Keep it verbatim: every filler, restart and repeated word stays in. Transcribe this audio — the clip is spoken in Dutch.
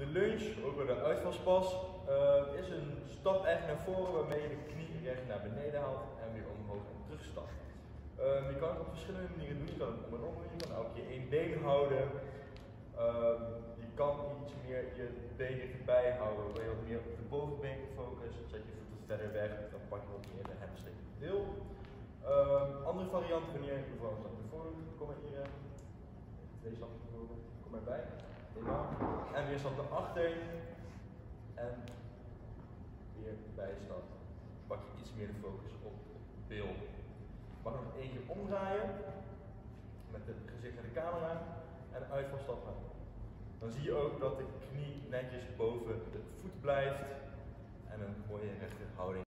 De lunge, ook wel de uitvalspas, uh, is een stap echt naar voren waarmee je de knie recht naar beneden haalt en weer omhoog en terugstapt. Uh, je kan het op verschillende manieren doen. Je kan het om en om doen, je kan elke keer één been houden. Uh, je kan iets meer je been erbij houden, waar je wat meer op de bovenbeen focust. Zet je voet wat verder weg, dan pak je wat meer de hamstring deel. Uh, andere variant, wanneer je bijvoorbeeld naar voren doet, kom maar hier. Twee stappen naar voren, kom erbij. En weer stap naar achter. En weer bijstap. Pak je iets meer de focus op het beeld. Ik mag nog één keer omdraaien. Met het gezicht naar de camera. En uitvalstap aan. Dan zie je ook dat de knie netjes boven de voet blijft. En een mooie rechte houding.